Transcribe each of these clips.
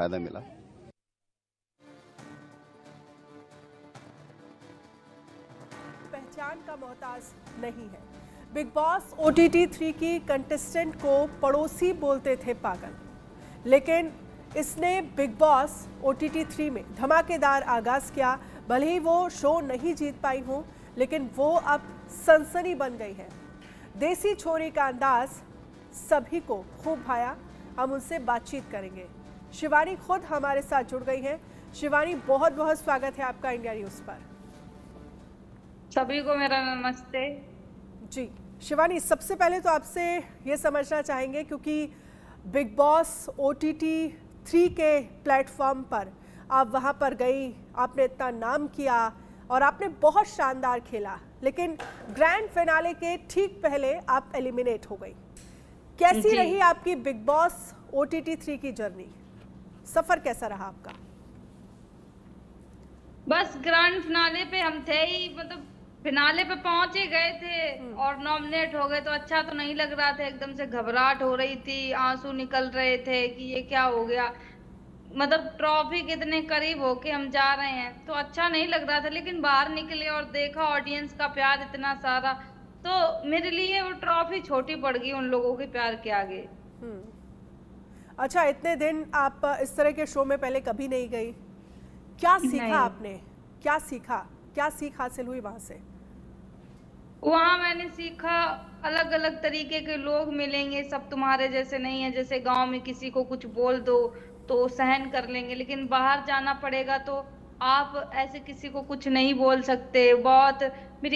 फ़ायदा मिला। पहचान का मोहताज नहीं है। बिग बॉस OTT 3 की कंटेस्टेंट को पड़ोसी बोलते थे पागल, लेकिन इसने बिग बॉस OTT 3 में धमाकेदार आगाज किया। भले ही वो शो नहीं जीत पाई हो, लेकिन वो अब सनसनी बन गई है। देसी छोरी का अंदाज सभी को खूब भाया। हम उनसे बातचीत करेंगे। शिवानी खुद हमारे साथ जुड़ गई हैं। शिवानी, बहुत बहुत स्वागत है आपका इंडिया न्यूज़ पर। सभी को मेरा नमस्ते। जी शिवानी, सबसे पहले तो आपसे ये समझना चाहेंगे, क्योंकि बिग बॉस OTT 3 के प्लेटफॉर्म पर आप वहाँ पर गई, आपने इतना नाम किया और आपने बहुत शानदार खेला, लेकिन ग्रैंड फिनाले के ठीक पहले आप एलिमिनेट हो गई। कैसी रही आपकी बिग बॉस OTT 3 की जर्नी? सफर कैसा रहा आपका? बस ग्रैंड फिनाले पे हम थे ही, मतलब फिनाले पे पहुंच ही गए थे और नॉमिनेट हो गए, तो अच्छा तो नहीं लग रहा था। एकदम से घबराहट हो रही थी, आंसू निकल रहे थे कि ये क्या हो गया। मतलब ट्रॉफी के इतने करीब होके हम जा रहे हैं तो अच्छा नहीं लग रहा था, लेकिन बाहर निकले और देखा ऑडियंस का प्यार इतना सारा, तो मेरे लिए वो ट्रॉफी छोटी पड़ गई उन लोगों के प्यार के आगे। अच्छा, इतने दिन आप इस तरह के शो में पहले कभी नहीं गई, क्या सीखा आपने? क्या सीखा, क्या सीख हासिल हुई वहां से? वहां मैंने सीखा अलग अलग तरीके के लोग मिलेंगे, सब तुम्हारे जैसे नहीं है। जैसे गांव में किसी को कुछ बोल दो तो सहन कर लेंगे, लेकिन बाहर जाना पड़ेगा तो आप ऐसे किसी को कुछ नहीं बोल सकते। बहुत मेरी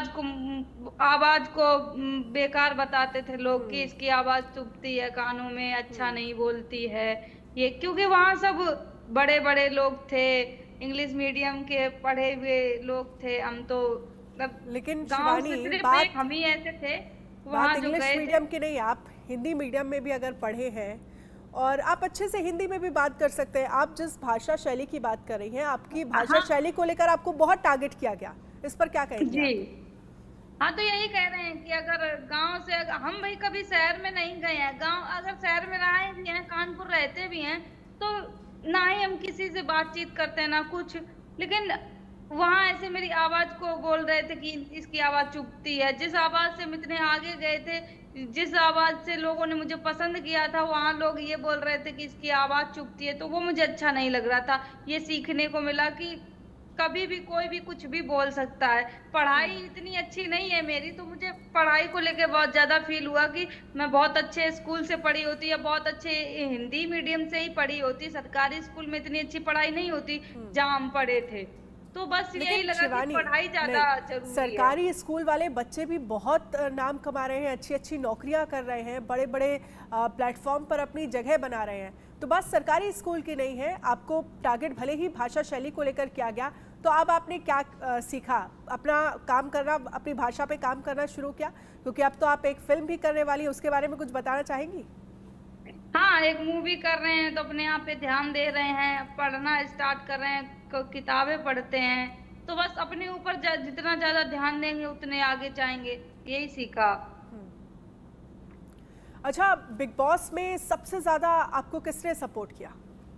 आवाज को बेकार बताते थे लोग कि इसकी आवाज चुभती है कानों में, अच्छा नहीं बोलती है ये, क्योंकि वहां सब बड़े बड़े लोग थे, इंग्लिश मीडियम के पढ़े हुए लोग थे। हम तो लेकिन गांव से शिवानी, सिर्फ हम ही ऐसे थे वहां जो इंग्लिश गए मीडियम की नहीं, आप हिंदी मीडियम में भी अगर पढ़े हैं और आप अच्छे से हिंदी में भी बात कर सकते हैं। आप जिस भाषा शैली की बात कर रही हैं, आपकी भाषा शैली को लेकर आपको बहुत टारगेट किया गया, इस पर क्या कहेंगे? जी हाँ, तो यही कह रहे हैं कि अगर गांव से हम भाई कभी शहर में नहीं गए हैं, गांव अगर शहर में रहे भी हैं, कानपुर रहते भी हैं, तो ना ही हम किसी से बातचीत करते हैं ना कुछ, लेकिन वहां ऐसे मेरी आवाज को बोल रहे थे कि इसकी आवाज चुभती है। जिस आवाज से हम इतने आगे गए थे, जिस आवाज से लोगों ने मुझे पसंद किया था, वहां लोग ये बोल रहे थे कि इसकी आवाज चुभती है, तो वो मुझे अच्छा नहीं लग रहा था। ये सीखने को मिला कि कभी भी कोई भी कुछ भी बोल सकता है। पढ़ाई इतनी अच्छी नहीं है मेरी, तो मुझे पढ़ाई को लेकर बहुत ज्यादा फील हुआ कि मैं बहुत अच्छे स्कूल से पढ़ी होती या बहुत अच्छे हिंदी मीडियम से ही पढ़ी होती, सरकारी स्कूल में इतनी अच्छी पढ़ाई नहीं होती जहाँ हम पढ़े थे। तो बस यही लगा कि पढ़ाई ज्यादा जरूरी है। सरकारी स्कूल वाले बच्चे भी बहुत नाम कमा रहे हैं, अच्छी अच्छी नौकरियां कर रहे हैं, बड़े बड़े प्लेटफॉर्म पर अपनी जगह बना रहे हैं। तो बस सरकारी स्कूल की नहीं है, आपको टारगेट भले ही भाषा शैली को लेकर किया गया, तो अब आपने क्या सीखा? अपना काम करना, अपनी भाषा पे काम करना शुरू किया, क्योंकि अब तो आप एक फिल्म भी करने वाली है, उसके बारे में कुछ बताना चाहेंगी? हाँ, एक मूवी कर रहे हैं तो अपने आप पे ध्यान दे रहे हैं, पढ़ना स्टार्ट कर रहे हैं, किताबें पढ़ते हैं, तो बस अपने ऊपर जितना ज्यादा ध्यान देंगे उतने आगे जाएंगे, यही सीखा। अच्छा, बिग बॉस में सबसे ज्यादा आपको किसने सपोर्ट किया?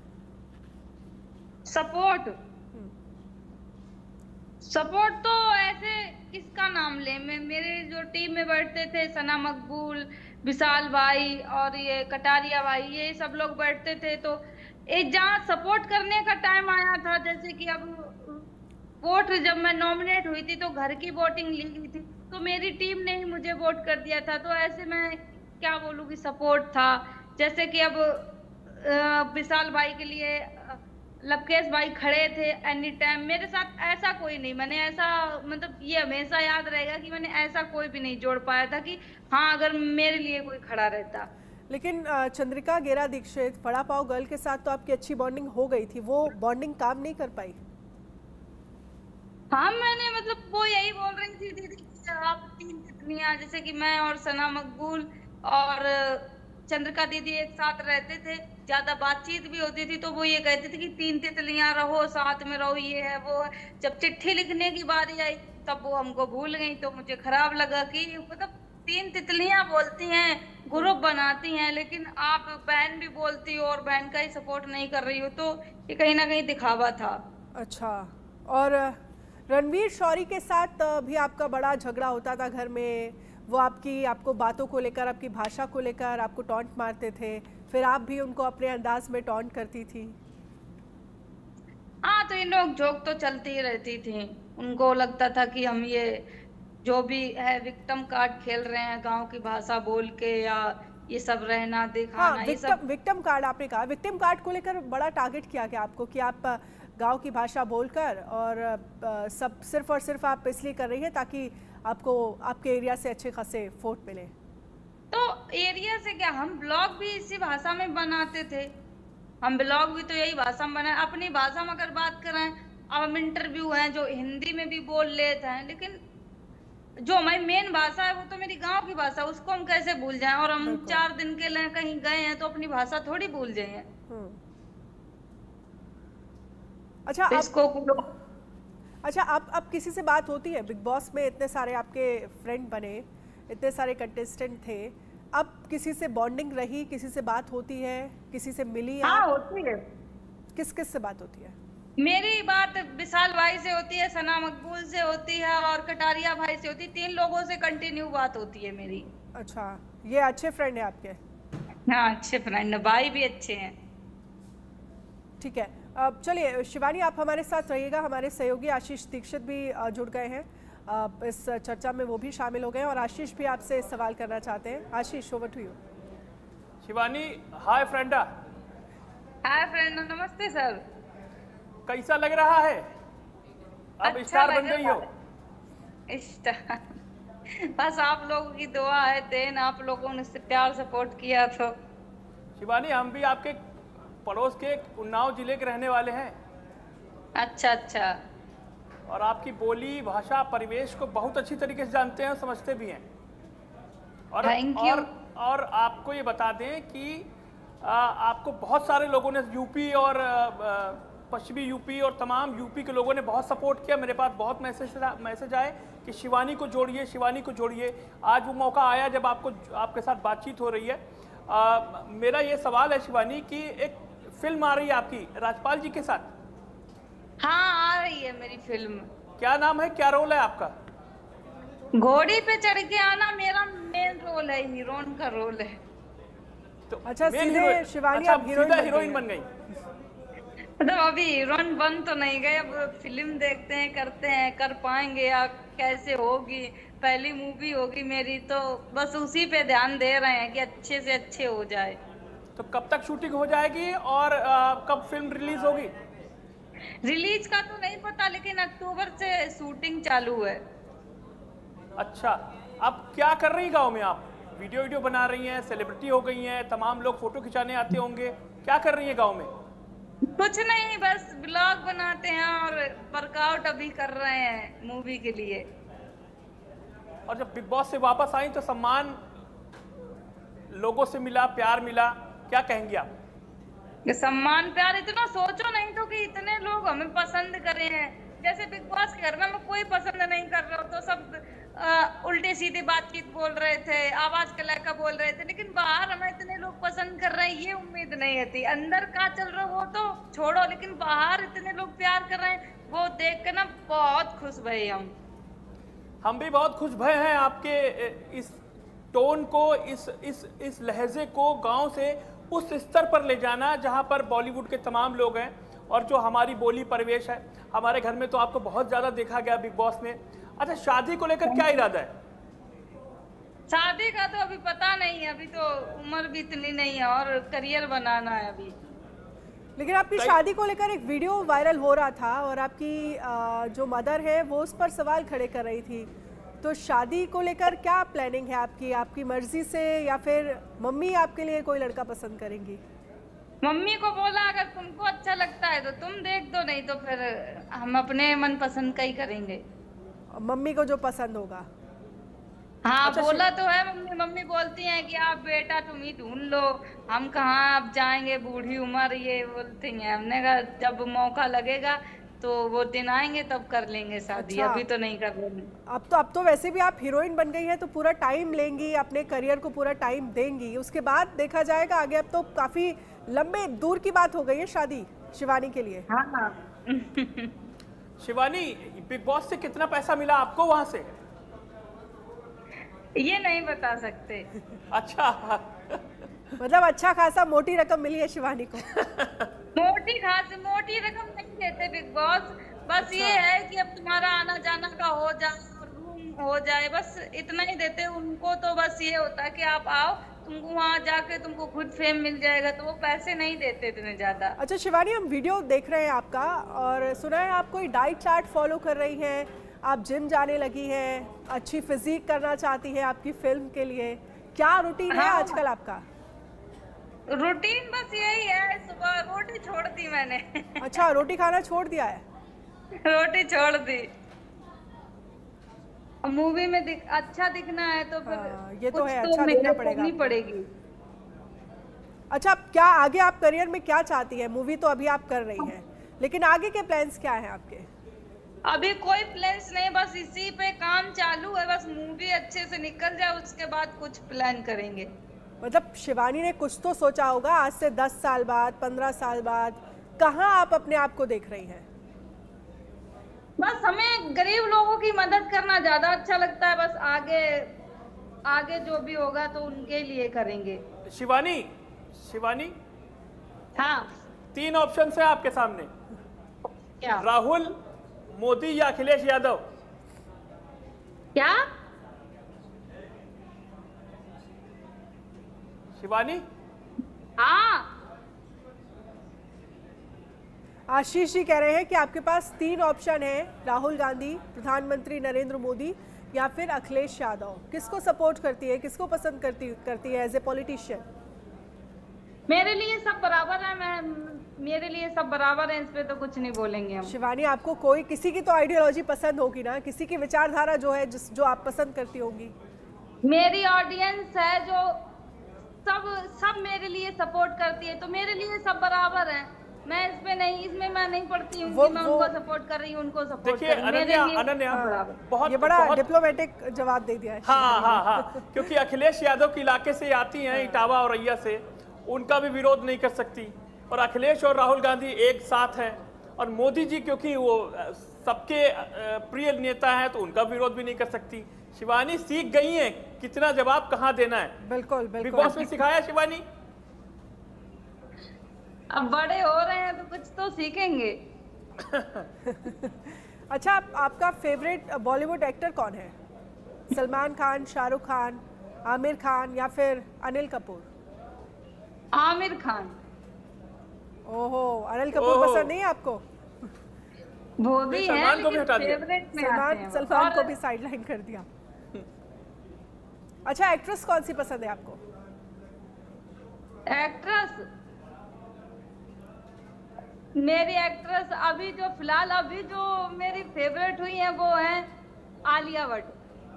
सपोर्ट तो ऐसे किसका नाम ले, मेरे जो टीम में बैठते थे, सना मकबूल, विशाल भाई और ये कटारिया भाई, ये सब लोग बैठते थे। तो एक जहाँ सपोर्ट करने का टाइम आया था, जैसे कि अब वोट जब मैं नॉमिनेट हुई थी तो घर की वोटिंग ली गई थी, तो मेरी टीम ने ही मुझे वोट कर दिया था। तो ऐसे मैं क्या बोलूँ कि सपोर्ट था। जैसे कि अब विशाल भाई के लिए लवकेश भाई खड़े थे एनी टाइम मेरे साथ, ऐसा कोई नहीं, मैंने ऐसा, मतलब ये हमेशा याद रहेगा कि मैंने ऐसा कोई भी नहीं जोड़ पाया था कि हाँ अगर मेरे लिए कोई खड़ा रहता। लेकिन चंद्रिका गेरा दीक्षित, वड़ा पाव गर्ल के साथ तो आपकी अच्छी बॉन्डिंग हो गई थी, वो बॉन्डिंग काम नहीं कर पाई? हाँ, मैंने मतलब वो यही बोल रही थी दीदी आप तीन तितलियां, जैसे कि मैं और सना मकबूल और चंद्रिका दीदी एक साथ रहते थे, ज्यादा बातचीत भी होती थी, तो वो ये कहते थे कि तीन तितलियां रहो, साथ में रहो, ये है वो है। जब चिट्ठी लिखने की बारी आई तब वो हमको भूल गई, तो मुझे खराब लगा कि मतलब तीन तितलियां बोलती हैं, ग्रुप बनाती हैं, लेकिन आप बहन भी बोलती हो और बहन का ही सपोर्ट नहीं कर रही हो, तो ये कहीं ना कहीं दिखावा था। अच्छा, और रणवीर शौरी के साथ भी आपका बड़ा झगड़ा होता था घर में, वो आपको बातों को लेकर, आपकी भाषा को लेकर आपको टॉन्ट मारते थे, फिर आप भी उनको अपने अंदाज में टॉन्ट करती थी। हाँ, तो ये नोक झोंक तो चलती ही रहती थी। उनको लगता था कि हम ये जो भी है विक्टिम कार्ड खेल रहे हैं, गांव की भाषा बोल के, या ये सब रहना हाँ, दिखाना, ये सब। विक्टिम कार्ड आपने कहा, विक्टिम कार्ड को लेकर बड़ा टारगेट किया गया आपको कि आप गांव की भाषा बोलकर और सब सिर्फ और सिर्फ आप इसलिए कर रही हैं ताकि आपको आपके एरिया से अच्छे खासे वोट मिले। तो एरिया से क्या, हम ब्लॉग भी इसी भाषा में बनाते थे। हम ब्लॉग भी तो यही भाषा में बनाए, अपनी भाषा में अगर बात करें। अब हम इंटरव्यू हैं जो हिंदी में भी बोल लेते हैं, लेकिन जो हमारी मेन भाषा है वो तो मेरी गांव की भाषा, उसको हम कैसे भूल जाएं। और हम 4 दिन के लिए कहीं गए हैं तो अपनी भाषा थोड़ी भूल जाएंगे। अच्छा, इसको आप किसी से बात होती है? बिग बॉस में इतने सारे आपके फ्रेंड बने, इतने सारे कंटेस्टेंट थे, अब किसी से बॉन्डिंग रही, किसी से बात होती है, किसी से मिली? हाँ, होती है। किस किस से बात होती है? मेरी बात विशाल भाई से होती है, सना मकबूल से होती है और कटारिया भाई से होती है। 3 लोगों से कंटिन्यू बात होती है मेरी। अच्छा, ये अच्छे फ्रेंड है आपके? हाँ, अच्छे फ्रेंड है, भाई भी अच्छे हैं। ठीक है, अब चलिए शिवानी, आप हमारे साथ रहिएगा। हमारे सहयोगी आशीष दीक्षित भी जुड़ गए हैं इस चर्चा में, वो भी शामिल हो गए हैं और आशीष भी आपसे सवाल करना चाहते हैं। Ashish, over to you. Shivani, hi फ्रेंडा। हाय फ्रेंड, नमस्ते सर। कैसा लग रहा है? अब अच्छा स्टार बन गई हो। स्टार बस आप लोगों की दुआ है, देन आप लोगों ने प्यार सपोर्ट किया तो। शिवानी, हम भी आपके पड़ोस के उन्नाव जिले के रहने वाले हैं। अच्छा अच्छा। और आपकी बोली, भाषा, परिवेश को बहुत अच्छी तरीके से जानते हैं और समझते भी हैं। और आपको ये बता दें कि आपको बहुत सारे लोगों ने यूपी और पश्चिमी यूपी और तमाम यूपी के लोगों ने बहुत सपोर्ट किया। मेरे पास बहुत मैसेज आए कि शिवानी को जोड़िए, शिवानी को जोड़िए। आज वो मौका आया जब आपके साथ बातचीत हो रही है। मेरा ये सवाल है शिवानी कि एक फिल्म आ रही है आपकी राजपाल जी के साथ। हाँ, आ रही है मेरी फिल्म। क्या नाम है, क्या रोल है आपका? घोड़ी पे चढ़ के आना मेरा मेन रोल है, हीरोइन का रोल है। तो अच्छा, सीधे शिवानी आप हीरोइन बन गई? मतलब अभी हीरोइन बन तो नहीं गए, अब फिल्म देखते हैं, करते हैं, कर पाएंगे या कैसे होगी। पहली मूवी होगी मेरी, तो बस उसी पे ध्यान दे रहे हैं कि अच्छे से अच्छे हो जाए। तो कब तक शूटिंग हो जाएगी और कब फिल्म रिलीज होगी? रिलीज का तो नहीं पता, लेकिन अक्टूबर से शूटिंग चालू है। अच्छा, अब क्या कर रही गांव में आप? वीडियो बना रही हैं, सेलिब्रिटी हो गई हैं, तमाम लोग फोटो खिंचाने आते होंगे, क्या कर रही हैं गांव में? कुछ नहीं, बस ब्लॉग बनाते हैं और वर्कआउट अभी कर रहे हैं मूवी के लिए। और जब बिग बॉस से वापस आई तो सम्मान लोगों से मिला, प्यार मिला, क्या कहेंगी आप? सम्मान प्यार इतना सोचो नहीं तो कि इतने लोग हमें पसंद करे हैं। जैसे बिग बॉस के घर में हमें कोई पसंद नहीं कर रहा हो तो सब उल्टे सीधी बातचीत बोल रहे थे, आवाज कला का बोल रहे थे, लेकिन बाहर हमें इतने लोग पसंद कर रहे हैं ये उम्मीद नहीं थी। अंदर का चल रहा वो तो छोड़ो, लेकिन बाहर इतने लोग प्यार कर रहे हैं, वो देख कर ना बहुत खुश भये हम भी बहुत खुश भये हैं आपके इस टोन को, इस लहजे को गांव से उस स्तर पर ले जाना जहां पर बॉलीवुड के तमाम लोग हैं और जो हमारी बोली परिवेश है। हमारे घर में तो आपको बहुत ज्यादा देखा गया बिग बॉस में। अच्छा, शादी को लेकर क्या इरादा है? शादी का तो अभी पता नहीं है, अभी तो उम्र भी इतनी नहीं है और करियर बनाना है अभी। लेकिन आपकी शादी को लेकर एक वीडियो वायरल हो रहा था और आपकी जो मदर है वो उस पर सवाल खड़े कर रही थी, तो शादी को लेकर क्या प्लानिंग है आपकी मर्जी से, या फिर मम्मी आपके लिए कोई लड़का पसंद करेंगी? मम्मी को बोला अगर तुमको अच्छा लगता है तो तुम देख दो, नहीं तो फिर हम अपने मन पसंद का ही करेंगे। मम्मी को जो पसंद होगा। हाँ, अच्छा, बोला तो है। मम्मी बोलती हैं कि आप बेटा तुम ही ढूंढ लो, हम कहाँ अब जाएंगे, बूढ़ी उम्र, ये बोलती हैं। हमने कहा जब मौका लगेगा तो वो दिन आएंगे तब कर लेंगे शादी। अच्छा। अभी तो नहीं कर लेंगे। अब तो वैसे भी आप हीरोइन बन गई हैं, तो पूरा टाइम लेंगी, अपने करियर को पूरा टाइम देंगी, उसके बाद देखा जाएगा आगे। अब तो काफी लंबे दूर की बात हो गई है शादी शिवानी के लिए। हाँ हाँ। शिवानी, बिग बॉस से कितना पैसा मिला आपको वहां से? ये नहीं बता सकते। अच्छा। मतलब अच्छा खासा मोटी रकम मिली है शिवानी को। मोटी रकम नहीं देते बिग बॉस। बस ये है कि अब तुम्हारा आना जाना का हो जाए और रूम हो जाए, बस इतना ही देते उनको। तो बस ये होता है कि आप आओ, तुमको वहां जाके तुमको खुद फेम मिल जाएगा, तो वो पैसे नहीं देते इतने ज्यादा। अच्छा शिवानी, हम वीडियो देख रहे हैं आपका और सुना है आप कोई डाइट चार्ट फॉलो कर रही हैं, आप जिम जाने लगी हैं, अच्छी फिजिक करना चाहती हैं आपकी फिल्म के लिए। क्या रूटीन है हाँ। आजकल आपका? रूटीन बस यही है, सुबह रोटी छोड़ दी मैंने। अच्छा, रोटी खाना छोड़ दिया है? रोटी छोड़ दी। मूवी में अच्छा दिखना है तो फिर ये तो कुछ है, अच्छा दिखना पड़ेगा करनी आपको। पड़ेगी। अच्छा, क्या आगे आप करियर में क्या चाहती हैं? मूवी तो अभी आप कर रही हैं, लेकिन आगे के प्लान्स क्या हैं आपके? अभी कोई प्लान्स नहीं, बस इसी पे काम चालू है। बस मूवी अच्छे से निकल जाए, उसके बाद कुछ प्लान करेंगे। मतलब शिवानी ने कुछ तो सोचा होगा, आज से 10 साल बाद, 15 साल बाद कहाँ आप अपने आप को देख रही हैं? बस हमें गरीब लोगों की मदद करना ज्यादा अच्छा लगता है। बस आगे आगे जो भी होगा तो उनके लिए करेंगे। शिवानी, हाँ। 3 ऑप्शन है आपके सामने। क्या? राहुल, मोदी या अखिलेश यादव। क्या? शिवानी? हाँ। आशीष जी कह रहे हैं कि आपके पास 3 ऑप्शन है, राहुल गांधी, प्रधानमंत्री नरेंद्र मोदी या फिर अखिलेश यादव। किसको सपोर्ट करती है, किसको पसंद करती है एज ए पॉलिटिशियन? मेरे लिए सब बराबर है। मेरे लिए सब बराबर है, इस पे तो कुछ नहीं बोलेंगे हम। शिवानी, आपको कोई किसी की तो आइडियोलॉजी पसंद होगी ना, किसी की विचारधारा जो है जो आप पसंद करती होंगी। मेरी ऑडियंस है जो सब मेरे लिए सपोर्ट करती है, तो मेरे लिए सब बराबर है। मैं इसमें मैं नहीं पढ़ती हूँ कि मैं उनको सपोर्ट कर रही हूँ, उनको सपोर्ट देखिए अनन्या बहुत ये बड़ा डिप्लोमेटिक जवाब दे दिया है। हाँ, क्योंकि अखिलेश यादव के इलाके से आती हैं, इटावा और रैया से, उनका भी विरोध नहीं कर सकती। और अखिलेश और राहुल गांधी एक साथ हैं, और मोदी जी क्योंकि वो सबके प्रिय नेता हैं, तो उनका विरोध भी नहीं कर सकती। शिवानी सीख गई हैं कितना जवाब कहाँ देना है। बिल्कुल बिग बॉस में सिखाया शिवानी। अब बड़े हो रहे हैं तो कुछ तो सीखेंगे। अच्छा, आपका फेवरेट बॉलीवुड एक्टर कौन है? सलमान खान, शाहरुख खान, आमिर खान या फिर अनिल कपूर? आमिर खान। ओहो, अनिल कपूर पसंद नहीं है आपको? वो भी है, सलमान को भी लेकिन हटा दिया। फेवरेट में आते हैं वो। सलमान को भी साइडलाइन कर दिया। अच्छा, एक्ट्रेस कौन सी पसंद है आपको? एक्ट्रेस, मेरी एक्ट्रेस अभी जो फिलहाल अभी जो मेरी फेवरेट हुई है वो है आलिया भट्ट।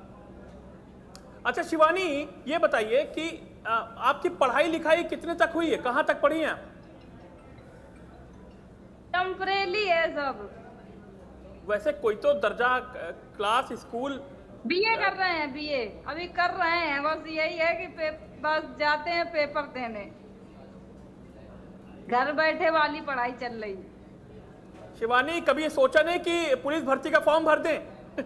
अच्छा शिवानी, ये बताइए कि आपकी पढ़ाई लिखाई कितने तक हुई है, कहाँ तक पढ़ी हैं? टेम्परेरी है सब। वैसे कोई तो दर्जा, क्लास, स्कूल? बीए कर रहे हैं, बीए अभी कर रहे हैं। बस यही है कि बस जाते हैं पेपर देने, घर बैठे वाली पढ़ाई चल रही। शिवानी, कभी ये सोचा नहीं कि पुलिस भर्ती का फॉर्म भर दें?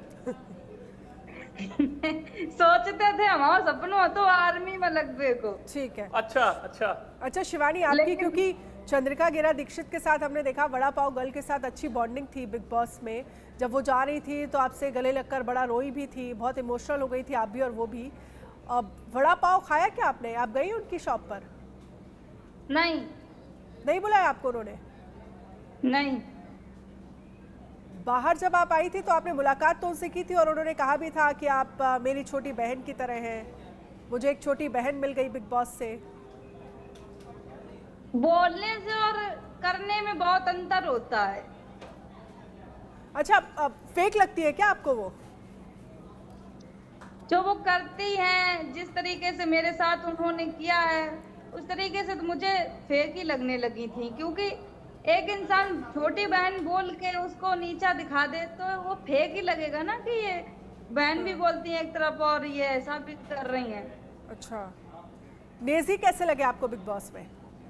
सोचते थे, हमारा सपना तो आर्मी में लगवे को। ठीक है। अच्छा शिवानी, आपकी क्योंकि चंद्रिका गिरा दीक्षित के साथ हमने देखा, वड़ा पाव गर्ल के साथ अच्छी बॉन्डिंग थी बिग बॉस में। जब वो जा रही थी तो आपसे गले लगकर बड़ा रोई भी थी, बहुत इमोशनल हो गई थी आप भी और वो भी। अब वड़ा पाव खाया क्या आपने? आप गई उनकी शॉप पर? नहीं बुलाया आपको उन्होंने? नहीं। बाहर जब आप आई थी तो आपने मुलाकात तो उनसे की थी और उन्होंने कहा भी था कि आप मेरी छोटी बहन की तरह हैं, मुझे एक छोटी बहन मिल गई बिग बॉस से। बोलने से और करने में बहुत अंतर होता है। अच्छा, फेक लगती है क्या आपको वो? जो वो करती हैं, जिस तरीके से मेरे साथ उन्होंने किया है, उस तरीके से तो मुझे फेक ही लगने लगी थी। क्योंकि एक इंसान छोटी बहन बोल के उसको नीचा दिखा दे तो वो फेक ही लगेगा ना कि ये बहन भी बोलती है एक तरफ और ये ऐसा भी कर रही हैं। अच्छा, नेजी कैसे लगे आपको बिग बॉस में?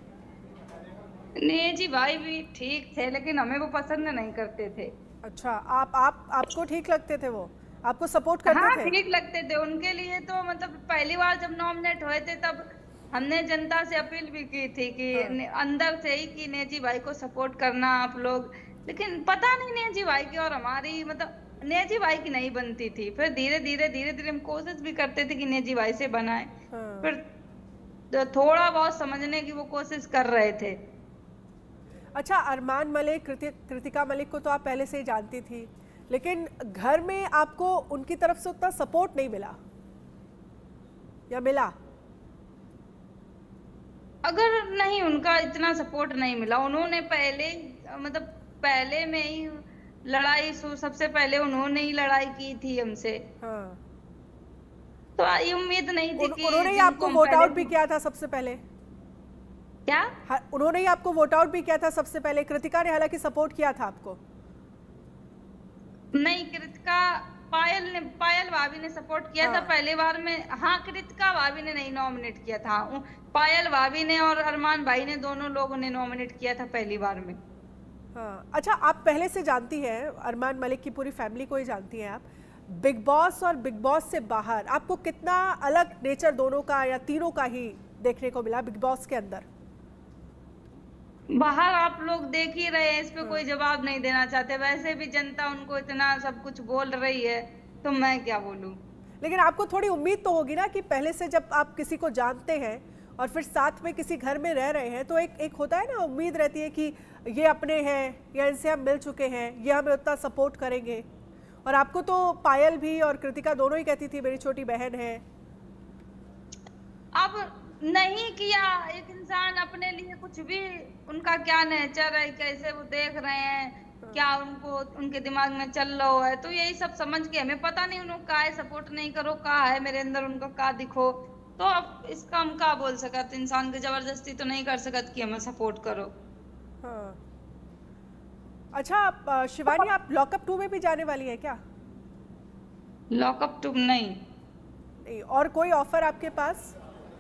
नेजी भाई भी ठीक थे लेकिन हमें वो पसंद नहीं करते थे। अच्छा, आपको ठीक लगते थे, वो आपको सपोर्ट करते हाँ थे? ठीक लगते थे उनके लिए तो मतलब पहली बार जब नॉमिनेट हुए थे तब हमने जनता से अपील भी की थी कि अंदर से ही कि नेजी भाई को सपोर्ट करना आप लोग, लेकिन पता नहीं नेजी भाई की और हमारी मतलब नेजी भाई की नहीं बनती थी। फिर धीरे धीरे हम कोशिश भी करते थे कि नेजी भाई से बनाए। फिर तो थोड़ा बहुत समझने की वो कोशिश कर रहे थे। अच्छा, अरमान मलिक, कृतिका मलिक को तो आप पहले से ही जानती थी, लेकिन घर में आपको उनकी तरफ से उतना सपोर्ट नहीं मिला या मिला? अगर नहीं उनका इतना सपोर्ट नहीं मिला, उन्होंने पहले मतलब पहले में ही लड़ाई सबसे पहले उन्होंने ही लड़ाई की थी हमसे। हाँ। तो ये उम्मीद नहीं थी कि उन्होंने ही आपको वोट आउट भी किया था सबसे पहले। क्या? उन्होंने ही आपको वोट आउट भी किया था सबसे पहले। कृतिका ने हालांकि सपोर्ट किया था आपको। नहीं, कृतिका पायल भाभी ने सपोर्ट किया था पहली बार में। हाँ, कृतिका भाभी ने नहीं नॉमिनेट किया था, पायल भाभी ने और अरमान भाई ने दोनों लोगों ने नॉमिनेट किया था पहली बार में। हाँ। अच्छा, आप पहले से जानती हैं, अरमान मलिक की पूरी फैमिली को ही जानती हैं आप। बिग बॉस और बिग बॉस से बाहर आपको कितना अलग नेचर दोनों का या तीनों का ही देखने को मिला बिग बॉस के अंदर? बाहर आप लोग देख ही रहे हैं, इस पे कोई जवाब नहीं देना चाहते। वैसे भी जनता उनको इतना सब कुछ बोल रही है तो मैं क्या बोलूं। लेकिन आपको थोड़ी उम्मीद तो होगी ना कि पहले से जब आप किसी को जानते हैं और फिर साथ में किसी घर में रह रहे हैं तो एक होता है ना, उम्मीद रहती है कि ये अपने हैं या इनसे हम मिल चुके हैं, ये हमें उतना सपोर्ट करेंगे। और आपको तो पायल भी और कृतिका दोनों ही कहती थी मेरी छोटी बहन है। अब नहीं किया, एक इंसान अपने लिए कुछ भी, उनका क्या नेचर है, कैसे वो देख रहे हैं, क्या उनको उनके दिमाग में चल रहा है, तो यही सब समझ के हमें पता नहीं उनको का है सपोर्ट नहीं करो, का है मेरे अंदर उनका का दिखो। तो अब इसका हम का बोल सकते, इंसान की जबरदस्ती तो नहीं कर सकते कि हमें सपोर्ट करो। हाँ। अच्छा शिवानी, आप लॉकअप 2 में भी जाने वाली है क्या? लॉकअप 2 नहीं। और कोई ऑफर आपके पास?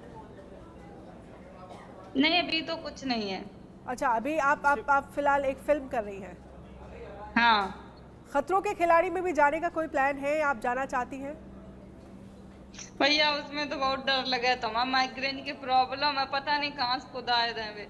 नहीं, अभी तो कुछ नहीं है। अच्छा, अभी आप फिलहाल एक फिल्म कर रही हैं। हाँ। खतरों के खिलाड़ी में भी जाने का कोई प्लान है? आप जाना चाहती हैं? भैया उसमें तो बहुत डर लगा था, माइग्रेन की प्रॉब्लम है, पता नहीं कहाँ से खुद आए थे।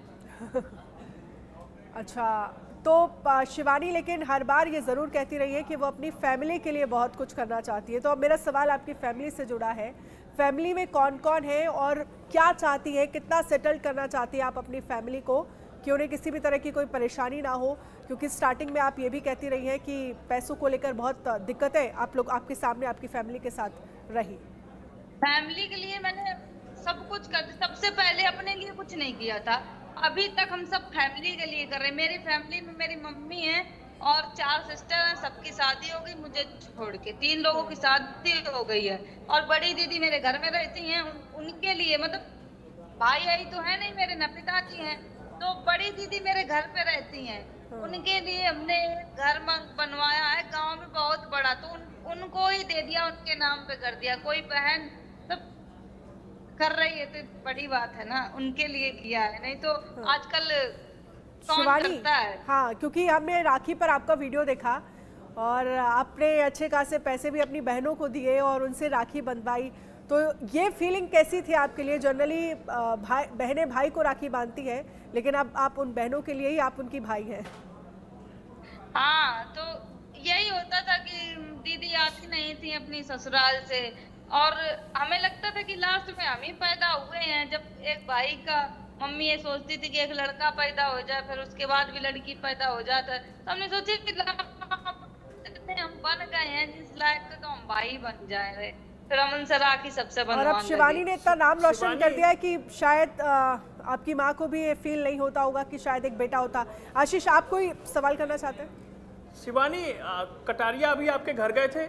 अच्छा, तो शिवानी लेकिन हर बार ये ज़रूर कहती रही है कि वो अपनी फैमिली के लिए बहुत कुछ करना चाहती है। तो अब मेरा सवाल आपकी फैमिली से जुड़ा है। फैमिली में कौन कौन है और क्या चाहती है, कितना सेटल करना चाहती है आप अपनी फैमिली को कि उन्हें किसी भी तरह की कोई परेशानी ना हो? क्योंकि स्टार्टिंग में आप ये भी कहती रही हैं कि पैसों को लेकर बहुत दिक्कतें आप लोग आपके सामने आपकी फैमिली के साथ रही। फैमिली के लिए मैंने सब कुछ कर, सबसे पहले अपने लिए कुछ नहीं किया था। अभी तक हम सब फैमिली के लिए कर रहे हैं। मेरी फैमिली में मेरी मम्मी है और 4 सिस्टर हैं, सबकी शादी हो गई, मुझे छोड़ के 3 लोगों की शादी हो गई है। और बड़ी दीदी मेरे घर में रहती हैं, उनके लिए मतलब भाई आई तो है नहीं मेरे, न पिताजी हैं, तो बड़ी दीदी मेरे घर पे रहती हैं, उनके लिए हमने घर बनवाया है गांव में बहुत बड़ा, तो उनको ही दे दिया, उनके नाम पे कर दिया। कोई बहन सब कर रही है तो बड़ी बात है ना, उनके लिए किया है, नहीं तो आजकल कौन करता है। हाँ, क्योंकि हमने राखी पर आपका वीडियो देखा और आपने अच्छे खासे पैसे भी अपनी बहनों को दिए और उनसे राखी बंधवाई, तो ये फीलिंग कैसी थी आपके लिए? जनरली बहनें भाई को राखी बांधती है, लेकिन अब आप उन बहनों के लिए ही आप उनकी भाई हैं। हाँ, तो यही होता था कि दीदी आती नहीं थी अपनी ससुराल से और हमें लगता था कि लास्ट में हम ही पैदा हुए हैं। जब एक भाई का मम्मी ये सोचती थी कि एक लड़का पैदा हो जाए, फिर उसके बाद भी लड़की पैदा हो जाता, तो हमने सोचे कि हम बन गए हैं जिस लायक तो हम भाई बन जाए, फिर हम उनसे राखी सबसे बनवाने लगे। और अब शिवानी ने इतना नाम रोशन कर दिया है कि शायद आपकी माँ को भी ये फील नहीं होता होगा कि शायद एक बेटा होता। आशीष, आप कोई सवाल करना चाहते हैं? शिवानी, कटारिया अभी आपके घर गए थे?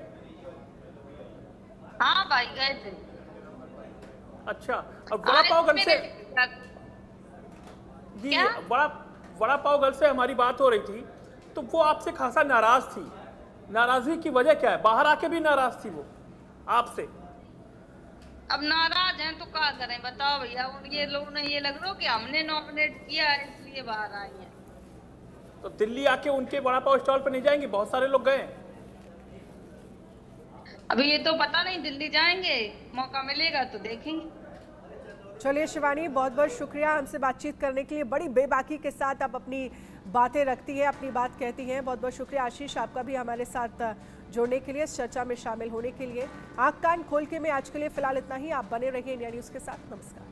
हाँ भाई, गए थे। अच्छा, अब वड़ा पाव गन से क्या? वड़ा पाव गर्ल से हमारी बात हो रही थी तो वो आपसे खासा नाराज थी। नाराजगी की वजह क्या है? बाहर आके भी नाराज थी वो आपसे। अब नाराज हैं तो क्या करें बताओ भैया। ये लोग ने ये लग रहा कि हमने नॉमिनेट किया है इसलिए बाहर आई हैं। तो दिल्ली आके उनके वड़ा पाव स्टॉल पर नहीं जाएंगी? बहुत सारे लोग गए। अभी ये तो पता नहीं, दिल्ली जाएंगे, मौका मिलेगा तो देखेंगे। चलिए शिवानी, बहुत बहुत शुक्रिया हमसे बातचीत करने के लिए। बड़ी बेबाकी के साथ आप अपनी बातें रखती हैं, अपनी बात कहती हैं। बहुत बहुत शुक्रिया आशीष आपका भी हमारे साथ जुड़ने के लिए, इस चर्चा में शामिल होने के लिए। आँख कान खोल के मैं आज के लिए फिलहाल इतना ही। आप बने रहिए इंडिया न्यूज़ के साथ। नमस्कार।